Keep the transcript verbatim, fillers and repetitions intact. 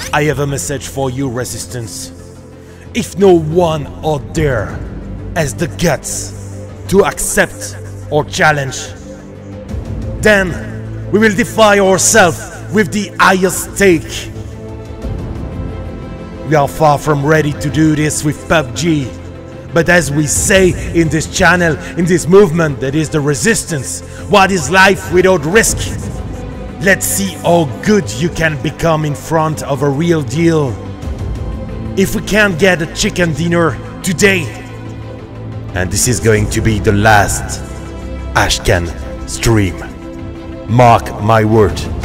I have a message for you, Resistance. If no one out there has the guts to accept our challenge, then we will defy ourselves with the highest stake. We are far from ready to do this with P U B G, but as we say in this channel, in this movement that is the Resistance, what is life without risk? Let's see how good you can become in front of a real deal. If we can't get a chicken dinner today, and this is going to be the last ASHCAN stream, mark my word.